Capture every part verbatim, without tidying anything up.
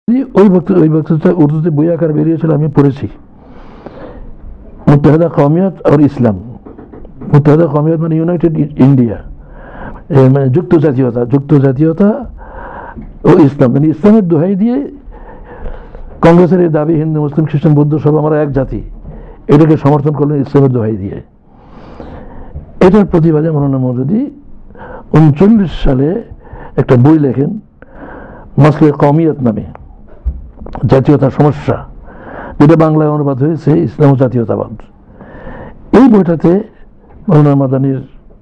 ওই বক্তৃতা ওই বক্তৃতা উর্দুতে বই আকার বেরিয়েছিল, আমি পড়েছি। মুত্তাহিদা কওমিয়ত আর ইসলাম। মুত্তাহিদা কওমিয়ত মানে ইউনাইটেড ইন্ডিয়া, মানে যুক্ত জাতীয়তা, যুক্ত জাতীয়তা ও ইসলাম, মানে ইসলামের দোহাই দিয়ে কংগ্রেসের এই দাবি হিন্দু মুসলিম খ্রিস্টান বৌদ্ধ সব আমরা এক জাতি, এটাকে সমর্থন করলেন ইসলামের দোহাই দিয়ে। এটার প্রতিবাদে মৌলানা মওদুদী উনচল্লিশ সালে একটা বই লেখেন মাসলে কওমিয়ত নামে, জাতীয়তার সমস্যা, যেটা বাংলায় অনুবাদ হয়েছে ইসলাম ও জাতীয়তাবাদ। এই বইটাতে মৌলানা মাদানির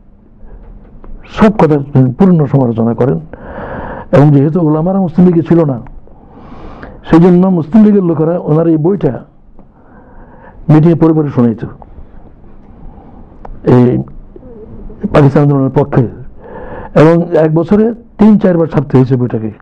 সব কথা পূর্ণ সমালোচনা করেন, এবং যেহেতু ওলামারা মুসলিম লীগে ছিল না, সেই জন্য মুসলিম লীগের লোকেরা ওনার এই বইটা মিটিংয়ে পড়ে পড়ে শোনাইত এই পাকিস্তান আন্দোলনের পক্ষে, এবং এক বছরে তিন চারবার ছাপতে হয়েছে বইটাকে।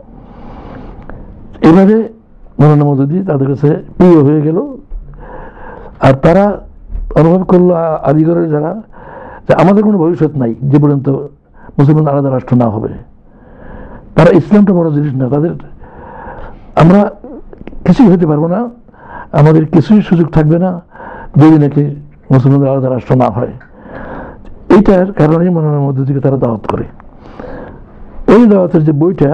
এভাবে মৌলানা মওদুদী তাদের কাছে প্রিয় হয়ে গেল, আর তারা অনুভব করলো আদিগরের যারা, যে আমাদের কোনো ভবিষ্যৎ নাই যে পর্যন্ত মুসলমান আলাদা রাষ্ট্র না হবে। তারা ইসলামটা বড় জিনিস না, তাদের আমরা কিছুই হতে পারবো না, আমাদের কিছুই সুযোগ থাকবে না যদি নাকি মুসলমানদের আলাদা রাষ্ট্র না হয়। এইটার কারণেই মৌলানা মওদুদীকে তারা দাওয়াত করে। ওই দাওয়াতের যে বইটা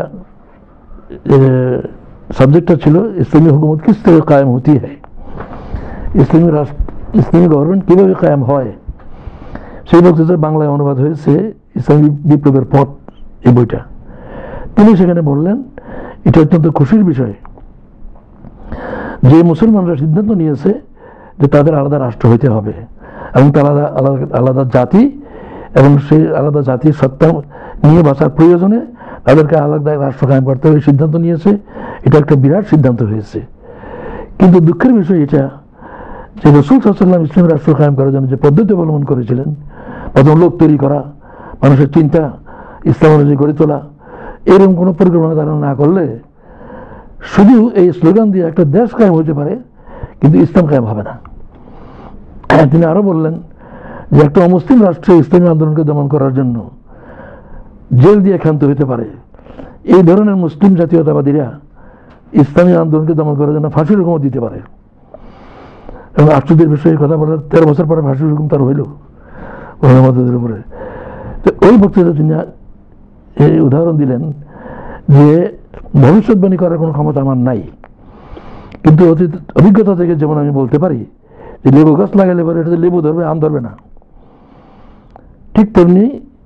সাবজেক্টটা ছিল ইসলামী হুকুমত কিস तरह কায়েম হতি হয়, ইসলামী রাষ্ট্র ইসলামী গভর্নমেন্ট কীভাবে কায়েম হয়, সেই বক্তৃতার বাংলায় অনুবাদ হয়েছে ইসলামী বিপ্লবের পথ এই বইটা। তিনি সেখানে বললেন এটা অত্যন্ত খুশির বিষয় যে মুসলমানরা সিদ্ধান্ত নিয়েছে যে তাদের আলাদা রাষ্ট্র হইতে হবে, এবং তারা আলাদা আলাদা জাতি, এবং সেই আলাদা জাতির সত্তা নিয়ে বাঁচার প্রয়োজনে তাদেরকে আলাদা রাষ্ট্র কায়েম করতে হবে সিদ্ধান্ত নিয়েছে। এটা একটা বিরাট সিদ্ধান্ত হয়েছে। কিন্তু দুঃখের বিষয় এটা যে রাসূল সাল্লাল্লাহু আলাইহি ওয়াসাল্লাম ইসলামী রাষ্ট্র কায়েম করার জন্য যে পদ্ধতি অবলম্বন করেছিলেন, প্রথম লোক তৈরি করা, মানুষের চিন্তা ইসলাম অনুযায়ী গড়ে তোলা, এরকম কোনো পরিকল্পনা তারা না করলে শুধু এই স্লোগান দিয়ে একটা দেশ কায়েম হতে পারে, কিন্তু ইসলাম কায়েম হবে না। তিনি আরো বললেন যে একটা অমুসলিম রাষ্ট্রে ইসলামী আন্দোলনকে দমন করার জন্য জেল দিয়ে ক্ষান্ত হতে পারে, এই ধরনের মুসলিম জাতীয়তাবাদীরা ইসলামী আন্দোলনকে দমন করার জন্য ফাঁসির হুকুম দিতে পারে। এবং আশ্চর্যের বিষয়ে কথা বলার তেরো বছর পরে ফাঁসির হুকুম তার হইল মৌলানা মওদুদীর উপরে। তো ওই বক্তৃতা তিনি এই উদাহরণ দিলেন যে ভবিষ্যৎবাণী করার কোনো ক্ষমতা আমার নাই, কিন্তু অতীত অভিজ্ঞতা থেকে যেমন আমি বলতে পারি যে লেবু গাছ লাগালে পরে এটাতে লেবু ধরবে, আম ধরবে না, ঠিক তেমনি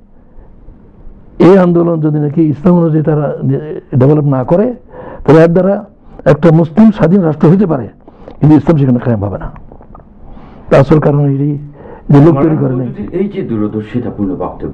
এই আন্দোলন যদি নাকি ইসলাম অনুযায়ী তারা ডেভেলপ না করে, তবে এর দ্বারা একটা মুসলিম স্বাধীন রাষ্ট্র হতে পারে, কিন্তু ইসলাম সেখানে কায়েম হবে না। আসল কারণ এই যে লোক তৈরি করে নেই। এই যে দূরদর্শিতাপূর্ণ বক্তব্য,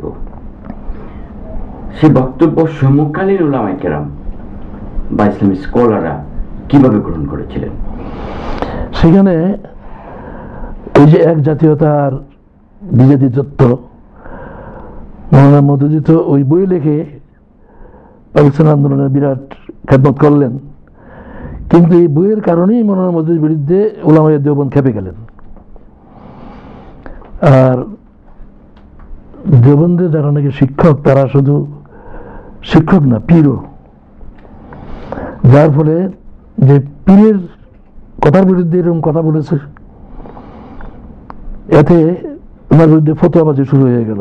সেই বক্তব্য সমকালীন উলামায়ে কেরাম বা ইসলামী স্কলাররা কিভাবে গ্রহণ করেছিলেন? সেখানে এই যে এক জাতীয়তার বিজাতি তত্ত্ব, মৌলানা মওদুদী তো ওই বই লিখে পাকিস্তান আন্দোলনের বিরাট খেদমত করলেন, কিন্তু এই বইয়ের কারণেই মৌলানা মওদুদীর বিরুদ্ধে উলামায়ে দেওবন্দ খেপে গেলেন। আর দেওবন্দের যারা নাকি শিক্ষক, তারা শুধু শিক্ষক না, পীরও, যার ফলে যে পীরের কথার বিরুদ্ধে এরকম কথা বলেছে, এতে ওনার বিরুদ্ধে ফতোয়াবাজি শুরু হয়ে গেল।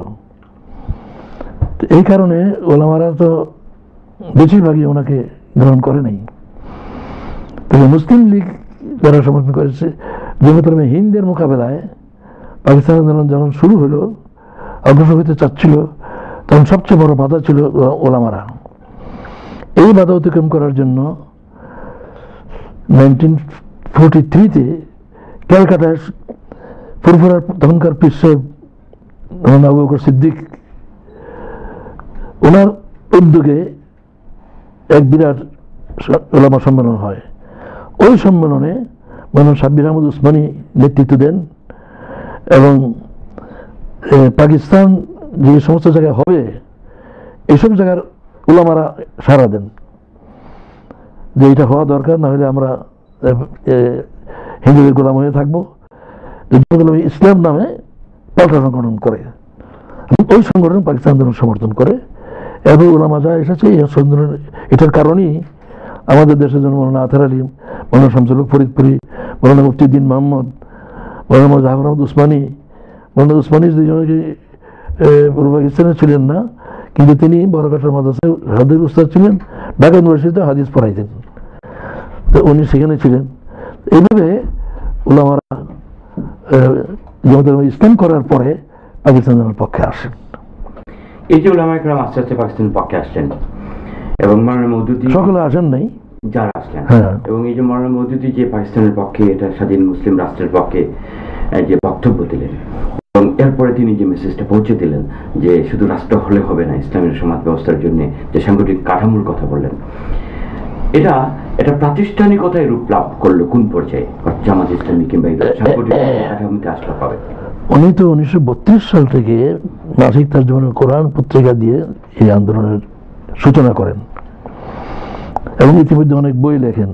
এই কারণে ওলামারা তো বেশিরভাগই ওনাকে গ্রহণ করে নাই। তবে মুসলিম লীগ যারা সমর্থন করেছে, যেমন হিন্দের মোকাবেলায় পাকিস্তান আন্দোলন যখন শুরু হলো, অগ্রসর হতে চাচ্ছিল, তখন সবচেয়ে বড় বাধা ছিল ওলামারা। এই বাধা অতিক্রম করার জন্য নাইনটিন ফোরটি থ্রিতে ক্যালকাটায় ফুরফুরার তখনকার পীর সাহেব আবু বকর সিদ্দিক, ওনার উদ্যোগে এক বিরাট ওলামা সম্মেলন হয়। ওই সম্মেলনে মৌলানা সাব্বির আহমদ উসমানী নেতৃত্ব দেন, এবং পাকিস্তান যে সমস্ত জায়গায় হবে এইসব জায়গার উলামারা সাড়া দেন যে এটা হওয়া দরকার, না হলে আমরা হিন্দুদের গোলাম হয়ে থাকবো। ইসলাম নামে পাল্টা সংগঠন করে, ওই সংগঠন পাকিস্তান আন্দোলন সমর্থন করে, এবং ওলামা যা এসেছে এই আন্দোলন, এটার কারণেই আমাদের দেশের জন্য মৌলানা আতার আলী, মৌলানা শামসুল হক ফরিদপুরি, মৌলানা মুফতিউদ্দিন মোহাম্মদ, মৌলানা জাফর আহমদ উসমানী। মৌলানা উসমানী দুজনকে পূর্ব পাকিস্তানে ছিলেন না, কিন্তু তিনি বড়কাটার মাদ্রাসায় হাদিস উস্তাদ ছিলেন, ঢাকা ইউনিভার্সিটিতে হাদিস পড়াইতেন, তো উনি সেখানে ছিলেন। এইভাবে উলামারা জামাতুল ইসলাম করার পরে পাকিস্তানের পক্ষে আসেন। এই যে উলামা ইকরাম আস্তে আস্তে পাকিস্তানের পক্ষে আসছেন এবং মৌলানা মওদুদী সকলে আসেন নাই, যারা আসলেন, হ্যাঁ, এবং এই যে মৌলানা মওদুদী যে পাকিস্তানের পক্ষে, এটা স্বাধীন মুসলিম রাষ্ট্রের পক্ষে যে বক্তব্য দিলেন, এবং এরপরে তিনি যে মেসেজটা পৌঁছে দিলেন যে শুধু রাষ্ট্র হলে হবে না, ইসলামের সমাজ ব্যবস্থার জন্য যে সাংগঠনিক কাঠামোর কথা বললেন, এটা এটা প্রাতিষ্ঠানিকতায় রূপ লাভ করলো কোন পর্যায়ে জামাত ইসলামী কিংবা এই সাংগঠনিক কাঠামোতে আসতে হবে? উনি তো উনিশশো বত্রিশ সাল থেকে মাসিক তারজমানুল কোরআন পত্রিকা দিয়ে এই আন্দোলনের সূচনা করেন এবং ইতিমধ্যে অনেক বই লেখেন।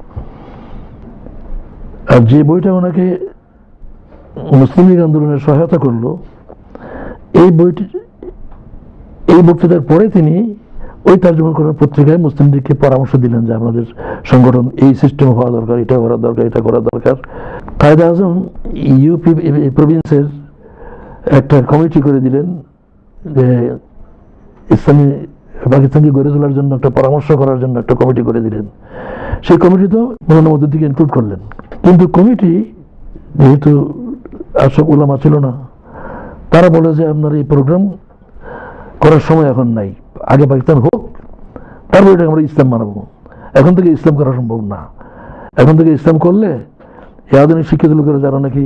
আর যে বইটা ওনাকে মুসলিম লীগ আন্দোলনের সহায়তা করলো, এই বইটি এই বক্তৃতার পরে তিনি ওই তারজমা কোরআন পত্রিকায় মুসলিম লীগকে পরামর্শ দিলেন যে আপনাদের সংগঠন এই সিস্টেম হওয়া দরকার, এটা করা দরকার, এটা করা দরকার। কায়েদ আজম ইউপি প্রভিন্সের একটা কমিটি করে দিলেন যে ইসলামী পাকিস্তানকে গড়ে তোলার জন্য একটা পরামর্শ করার জন্য একটা কমিটি করে দিলেন। সেই কমিটিতেও মৌলানা মওদুদীকে ইনক্লুড করলেন, কিন্তু কমিটি যেহেতু আসব উলামা ছিল না, তারা বলে যে আপনার এই প্রোগ্রাম করার সময় এখন নাই, আগে পাকিস্তান হোক, তারপর এটা আমরা ইসলাম মানাবো, এখন থেকে ইসলাম করা সম্ভব না। এখন থেকে ইসলাম করলে এই আধুনিক শিক্ষিত লোকেরা যারা নাকি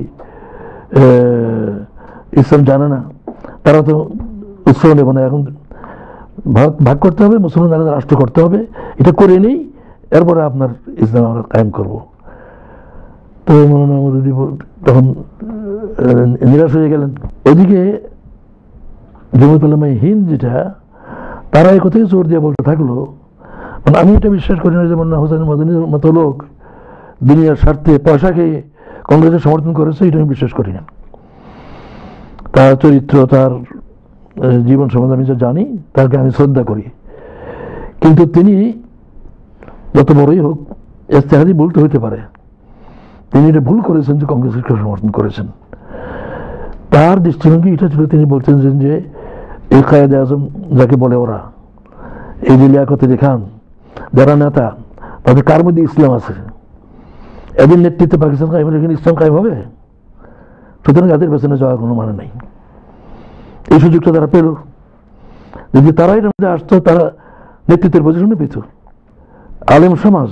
ইসলাম জানে না, তারা তো উৎসাহ নেবে না। এখন ভাগ ভাগ করতে হবে, মুসলমান আলাদা রাষ্ট্র করতে হবে, এটা করে নেই, এরপরে আপনার ইসলাম আমরা কায়েম করবো। তো মৌলানা মওদুদী তখন নিরাশ হয়ে গেলেন। ওইদিকে জমিয়ত উলামায়ে হিন্দ যেটা, তারা এই কথাই জোর দিয়ে বলতে থাকলো, মানে আমি এটা বিশ্বাস করি না যে মৌলানা হোসেন মদনীর মতো লোক দুনিয়ার স্বার্থে পয়সা খেয়ে কংগ্রেসের সমর্থন করেছে, এটা আমি বিশ্বাস করি না। তার চরিত্র, তার জীবন সম্বন্ধে আমি যা জানি, তাকে আমি শ্রদ্ধা করি, কিন্তু তিনি যত বড়ই হোক ইজতিহাদি ভুল তো হইতে পারে, তিনি এটা ভুল করেছেন যে কংগ্রেসকে সমর্থন করেছেন। তার দৃষ্টিভঙ্গি এটা ছিল, তিনি বলছেন যে এই কায়েদ আজম যাকে বলে ওরা, এই যে লিয়াকত আলী খান, যারা নেতা, তাদের কার মধ্যে ইসলাম আছে? এদের নেতৃত্বে পাকিস্তান কায়েম হলে এখানে ইসলাম কায়েম হবে? সুতরাং এদের পেছনে যাওয়ার কোনো মানে নেই। এই সুযোগটা তারা পেল, যদি তারা এর মধ্যে আসতো, তারা নেতৃত্বের পজিশনে পেত। আলেম সমাজ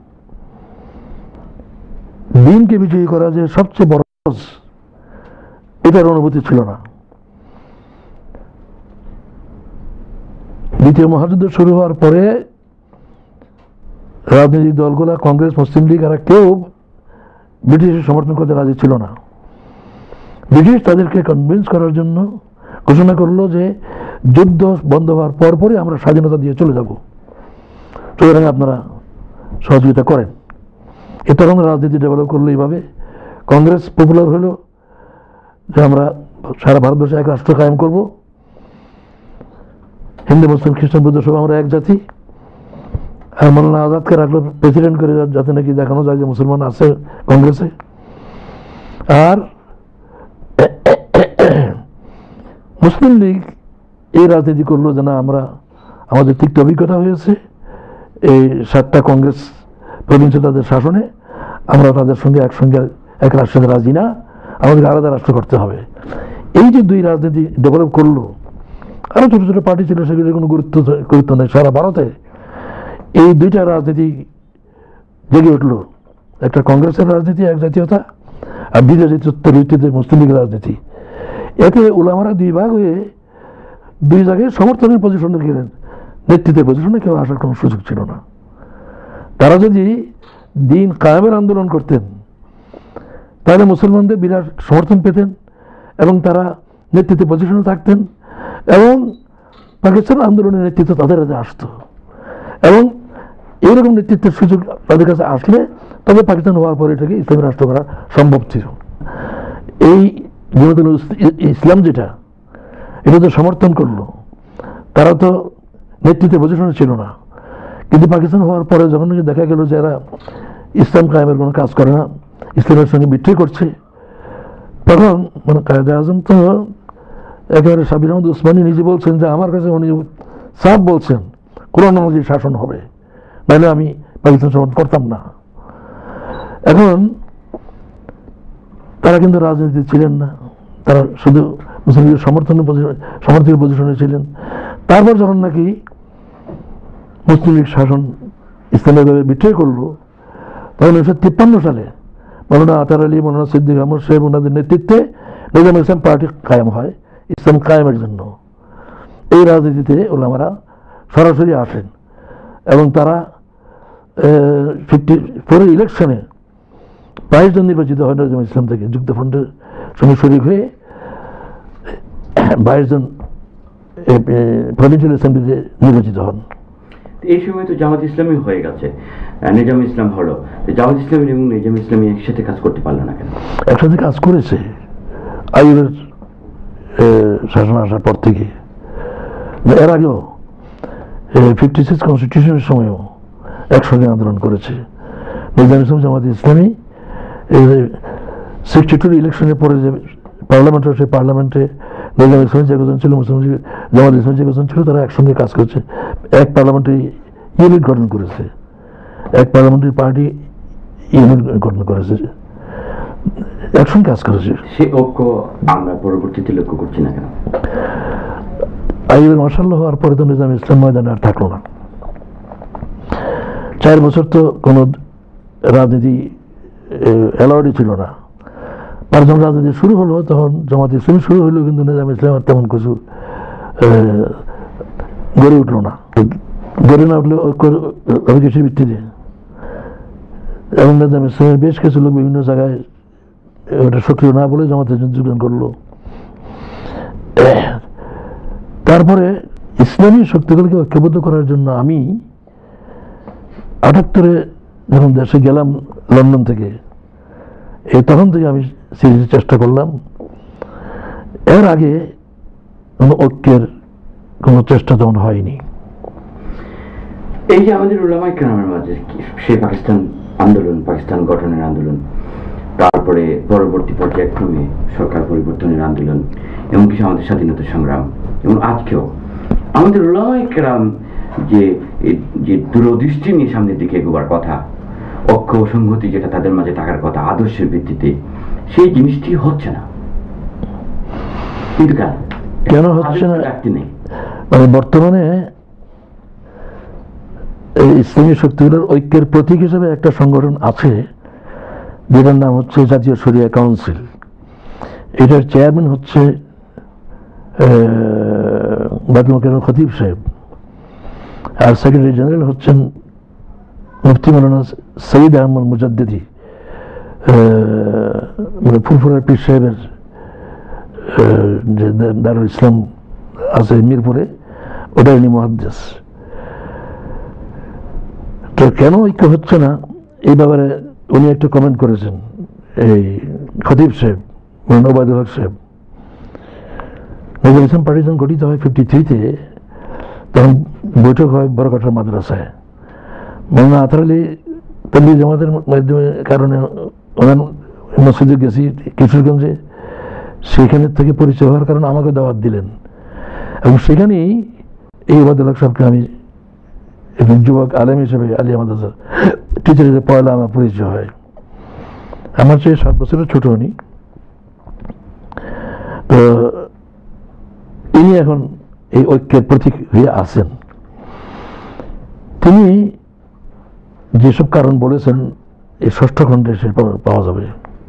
দিনকে বিজয়ী করা যে সবচেয়ে বড় কাজ, এটার অনুভূতি ছিল না। দ্বিতীয় মহাযুদ্ধ শুরু হওয়ার পরে রাজনৈতিক দলগুলা, কংগ্রেস, মুসলিম লীগ, আর কেউ ব্রিটিশের সমর্থন করতে রাজি ছিল না। ব্রিটিশ তাদেরকে কনভিন্স করার জন্য ঘোষণা করলো যে যুদ্ধ বন্ধ হওয়ার পরপরই আমরা স্বাধীনতা দিয়ে চলে যাব, সুতরাং আপনারা সহযোগিতা করেন। এ তখন রাজনীতি ডেভেলপ করলো এইভাবে। কংগ্রেস পপুলার হলো যে আমরা সারা ভারতবর্ষে এক রাষ্ট্র কায়েম করব, হিন্দু মুসলিম খ্রিস্টান বৌদ্ধ সব আমরা এক জাতি, আর মৌলানা আজাদকে রাখলো প্রেসিডেন্ট করে, যাতে নাকি দেখানো যায় যে মুসলমান আছে কংগ্রেসে। আর মুসলিম লীগ এই রাজনীতি করলো যে না, আমরা আমাদের তিক্ত অভিজ্ঞতা হয়েছে এই সাতটা কংগ্রেস প্রভিন্সে তাদের শাসনে, আমরা তাদের সঙ্গে একসঙ্গে এক রাষ্ট্রে রাজি না, আমাদেরকে আলাদা রাষ্ট্র করতে হবে। এই যে দুই রাজনীতি ডেভেলপ করলো, আরো ছোট ছোট পার্টি ছিল, সেগুলোর কোনো গুরুত্ব গুরুত্ব নেই সারা ভারতে। এই দুইটা রাজনীতি জেগে উঠলো, একটা কংগ্রেসের রাজনীতি এক জাতীয়তা, আর দ্বিতীয় জাতীয়তার ভিত্তিতে মুসলিম লীগের রাজনীতি। এতে উলামারা দুই ভাগ হয়ে দুই জায়গায় সমর্থনের পজিশনে গেলেন, নেতৃত্বের পজিশনে কেউ আসার কোনো সুযোগ ছিল না। তারা যদি দিন কায়েমের আন্দোলন করতেন, তাহলে মুসলমানদের বিরাট সমর্থন পেতেন এবং তারা নেতৃত্বের পজিশনে থাকতেন, এবং পাকিস্তান আন্দোলনের নেতৃত্ব তাদের কাছে আসতো, এবং এইরকম নেতৃত্বের সুযোগ তাদের কাছে আসলে তবে পাকিস্তান হওয়ার পরে এটাকে ইসলামী রাষ্ট্র করা সম্ভব ছিল। এই জামাতুল ইসলাম যেটা, এটা তো সমর্থন করলো, তারা তো নেতৃত্বের পজিশনে ছিল না, কিন্তু পাকিস্তান হওয়ার পরে যখন নাকি দেখা গেল যে এরা ইসলাম কায়েমের কোনো কাজ করে না, ইসলামের সঙ্গে বিট্রে করছে, তখন মানে কায়েদে আজম তো একেবারে সাবির আহমদ উসমানী নিজে বলছেন যে আমার কাছে উনি সাফ বলছেন কোরআন অনুযায়ী শাসন হবে, নাহলে আমি পাকিস্তান সমর্থন করতাম না। এখন তারা কিন্তু রাজনীতি ছিলেন না, তারা শুধু মুসলিম লীগের সমর্থনের সমর্থকের পজিশনে ছিলেন। তারপর যখন নাকি মুসলিম লীগ শাসন ইসলামীভাবে বিট্রে করলো, তখন উনিশশো তিপ্পান্ন সালে মৌলানা আতার আলী, মৌলানা সিদ্দিক আহমদ সাহেব ওনাদের নেতৃত্বে নিজাম ইসলাম পার্টি কায়েম হয় ইসলাম কায়েমের জন্য। এই রাজনীতিতে ওলামারা সরাসরি আসেন এবং তারা ফিফটি ফোরের ইলেকশনে বাইশ জন নির্বাচিত হয় নিজাম ইসলাম থেকে, যুক্তফ্রন্টের সঙ্গে শরিক হয়ে বাইশ জন প্রভিন্সিয়াল অ্যাসেম্বলিতে নির্বাচিত হন। এই সময় তো জামাত ইসলামী হয়ে গেছে, নিজাম ইসলাম হলো, জামাত ইসলামী এবং নিজাম ইসলামী একসাথে কাজ করতে পারলো না কেন? একসাথে কাজ করেছে আইয়ুবের শাসন আসার পর থেকে। এর আগেও ফিফটি সিক্স কনস্টিটিউশনের সময়ও একসঙ্গে আন্দোলন করেছে নিজাম ইসলাম জামাত ইসলামী। সিক্সটি টুর ইলেকশনের পরে যে পার্লামেন্ট হয়, সেই পার্লামেন্টে নিজাম ইসলামী যে কজন ছিল, মুসলিম জামাত ইসলামী যে কজন ছিল, তারা একসঙ্গে কাজ করছে, এক পার্লামেন্টারি ইউনিট গঠন করেছে, এক পার্লামেন্টারি পার্টি ইউনিট গঠন করেছে, একসঙ্গে কাজ করেছে। সে ঐক্য আমরা পরবর্তীতে লক্ষ্য করছি না কেন? আইয়ুবের মার্শাল হওয়ার পরে তো নিজাম ইসলাম ময়দানে আর থাকলো না। চার বছর তো কোনো রাজনীতি অ্যালাউডই ছিল না। আর যখন রাজনীতি শুরু হলো তখন জামাত ইসলামী শুরু হলো, কিন্তু নিজাম ইসলাম আর তেমন কিছু গড়ে উঠলো না, গড়ে না উঠলে অভিকেশের ভিত্তিতে। এবং নিজাম ইসলামের বেশ কিছু লোক বিভিন্ন জায়গায় ওটা সক্রিয় না বলে জামাতে যোগদান করলো। তারপরে ইসলামী শক্তিগুলোকে ঐক্যবদ্ধ করার জন্য আমি আটাত্তরে যখন দেশে গেলাম লন্ডন থেকে, এই তখন থেকে আমি সিরিজের চেষ্টা করলাম। এর আগে কোনো ঐক্যের কোনো চেষ্টা তখন হয়নি। এই যে আমাদের উলামায়ে কেরামের মাঝে সেই পাকিস্তান আন্দোলন, পাকিস্তান গঠনের আন্দোলন, তারপরে পরবর্তী পর্যায়ক্রমে সরকার পরিবর্তনের আন্দোলন, এমনকি আমাদের স্বাধীনতা সংগ্রাম, এবং আজকেও আমাদের উলামায়ে কেরাম যে যে দূরদৃষ্টি নিয়ে সামনের দিকে এগোবার কথা, ঐক্য সংহতি যেটা তাদের মাঝে থাকার কথা আদর্শের ভিত্তিতে, সেই জিনিসটি হচ্ছে না। কিন্তু কেন কেন হচ্ছে না? নেই মানে বর্তমানে এই ইসলামী শক্তিগুলোর ঐক্যের প্রতীক হিসেবে একটা সংগঠন আছে যেটার নাম হচ্ছে জাতীয় শরিয়া কাউন্সিল। এটার চেয়ারম্যান হচ্ছে বায়তুল মোকাররমের খতিব সাহেব, আর সেক্রেটারি জেনারেল হচ্ছেন মুফতি মৌলানা সৈয়দ আহমদ মুজাদ্দিদি, মানে ফুরফুরার পীর সাহেবের যে দারুল ইসলাম আছে মিরপুরে, ওটাই উনি মুহাদ্দিস। তো কেন ঐক্য হচ্ছে না এই ব্যাপারে উনি একটা কমেন্ট করেছেন, এই খতিব সাহেব মৌলানা ওবায়দুল হক সাহেব। নিজাম ইসলাম পার্টি যখন গঠিত হয় ফিফটি থ্রিতে, তখন বৈঠক হয় বড়কাঠার মাদ্রাসায়। মৌলানা আতার আলী তাবলীগ জামাতের মাধ্যমে কারণে ওনার মসজিদে গেছি কিশোরগঞ্জে, সেখানের থেকে পরিচয় হওয়ার কারণে আমাকে দাওয়াত দিলেন, এবং সেখানেই এই ওবায়দুল হক সাহেবকে আমি যুবক আলেম হিসেবে আলিয়া মাদ্রাসার টিচার হিসেবে পয়লা আমার পরিচয় হয়। আমার চেয়ে সাত বছরের ছোট উনি। তো ইনি এখন এই ঐক্যের প্রতীক হয়ে আছেন। তিনি যেসব কারণ বলেছেন এই ষষ্ঠ খণ্ডে সে পাওয়া যাবে।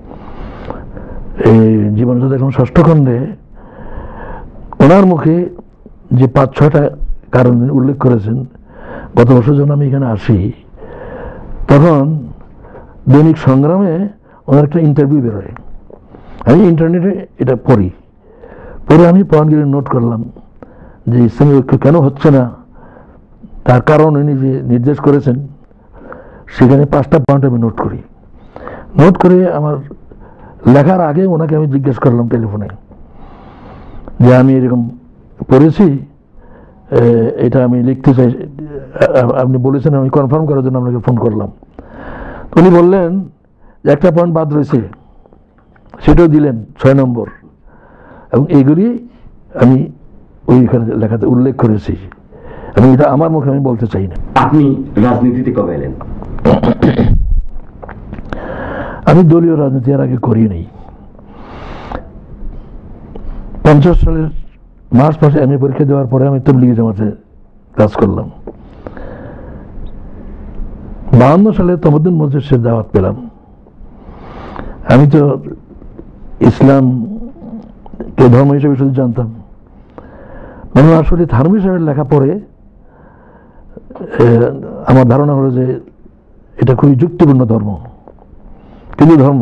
এই জীবনযাত্রা এখন ষষ্ঠ খণ্ডে ওনার মুখে যে পাঁচ ছয়টা কারণ উল্লেখ করেছেন। গত বছর যখন আমি এখানে আসি, তখন দৈনিক সংগ্রামে ওনার একটা ইন্টারভিউ বেরোয়, আমি ইন্টারনেটে এটা পড়ি, পরে আমি পয়েন্টগুলি নোট করলাম যে ইসলামী ঐক্য কেন হচ্ছে না, তার কারণ উনি যে নির্দেশ করেছেন, সেখানে পাঁচটা পয়েন্ট আমি নোট করি। নোট করে আমার লেখার আগে ওনাকে আমি জিজ্ঞেস করলাম টেলিফোনে যে আমি এরকম পড়েছি, এটা আমি লিখতে চাই, আপনি বলেছেন, আমি কনফার্ম করার জন্য আপনাকে ফোন করলাম। উনি বললেন যে একটা পয়েন্ট বাদ রয়েছে, সেটাও দিলেন ছয় নম্বর, এবং এইগুলি আমি ওইখানে লেখাতে উল্লেখ করেছি, এবং এটা আমার মুখে আমি বলতে চাই না। আপনি রাজনীতিতে কবে এলেন? আমি দলীয় রাজনীতি এর আগে করি নাই। পঞ্চাশ সালের মার্চ মাসে এম এ পরীক্ষা দেওয়ার পরে আমি তবলিগি জামাতে কাজ করলাম। বাহান্ন সালে তমদ্দুন মজলিসের দাওয়াত পেলাম। আমি তো ইসলামকে ধর্ম হিসেবে শুধু জানতাম, মানে আসলে ধার্মিক সাহেবের লেখা পড়ে আমার ধারণা হলো যে এটা খুবই যুক্তিপূর্ণ ধর্ম, কিন্তু ধর্ম।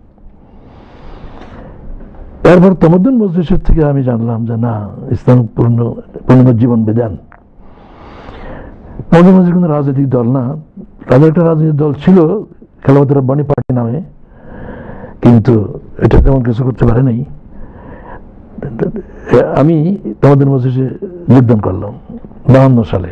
এরপর তমদ্দুন মজলিসের থেকে আমি জানলাম যে না, ইসলাম পূর্ণ পূর্ণ জীবন বিধান। তমদ্দুন মজলিস কোনো রাজনৈতিক দল না, তাদের একটা রাজনৈতিক দল ছিল খেলাফত রব্বানী পার্টি নামে, কিন্তু এটা তেমন কিছু করতে পারে নাই। আমি তমদ্দুন মজলিসে যোগদান করলাম বাহান্ন সালে।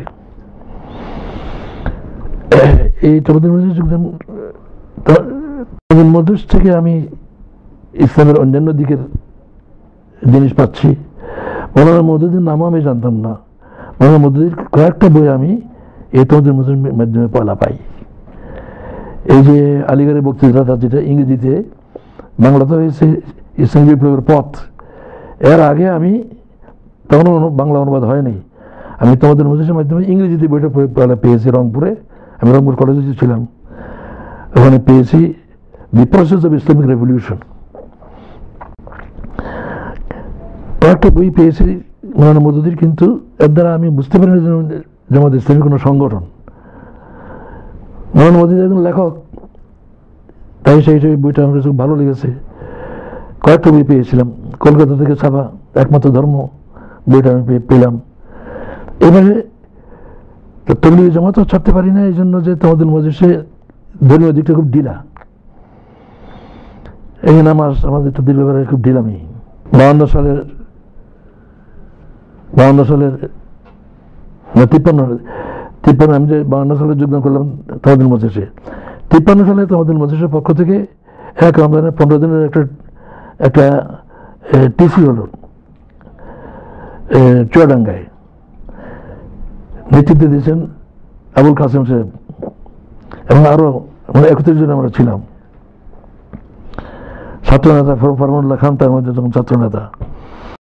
এই তমদ্দুন মজলিস যোগদান তমদ্দুন মজলিস থেকে আমি ইসলামের অন্যান্য দিকের জিনিস পাচ্ছি। মৌলানা মওদুদীর নামও আমি জানতাম না। মৌলানা মওদুদীর কয়েকটা বই আমি এই তমদ্দুন মজলিসের মাধ্যমে পড়া পাই। এই যে আলিগড়ের বক্তৃতাটা, যেটা ইংরেজিতে, বাংলাতে হয়েছে ইসলামী বিপ্লবের পথ, এর আগে আমি তখনও বাংলা অনুবাদ হয়নি। আমি তমদ্দুন মজলিসের মাধ্যমে ইংরেজিতে বইটা পড়া পেয়েছি রংপুরে। আমি রংপুর কলেজে ছিলাম, ওখানে পেয়েছি the process of Islamic revolution. কয়েকটা বই পেয়েছি মৌলানা মওদুদীর, কিন্তু এর দ্বারা আমি বুঝতে পারিনি জামাত ইসলামী কোনো সংগঠন। মৌলানা মওদুদী একজন লেখক, তাই সেই সেই বইটা আমার কাছে ভালো লেগেছে। কয়েকটা বই পেয়েছিলাম, কলকাতা থেকে ছাপা একমাত্র ধর্ম বইটা আমি পেলাম। এবারে তবলিগি জামাতও ছাড়তে পারি না, এই জন্য যে তমদ্দুন মজলিসে ধর্মীয় দিকটা খুব ঢিলা। এই নামাজ আমাদের তো দিল ব্যাপারে খুব ঢিলামি। বাহান্ন সালের বাহান্ন সালের তিপ্পান্ন তিপ্পান্ন আমি যে বাহান্ন সালে যোগদান করলাম তমদ্দুন মজলিসে, তিপ্পান্ন সালে তমদ্দুন মজলিসের পক্ষ থেকে এক রমজানের পনেরো দিনের একটা একটা টিসি হলো চুয়াডাঙ্গায়। নেতৃত্ব দিয়েছেন আবুল কাসেম সাহেব, এবং আরো মানে একত্রিশ জন আমরা ছিলাম। ছাত্র নেতা ফরমানুল্লাহ খান তার মধ্যে তখন ছাত্র নেতা।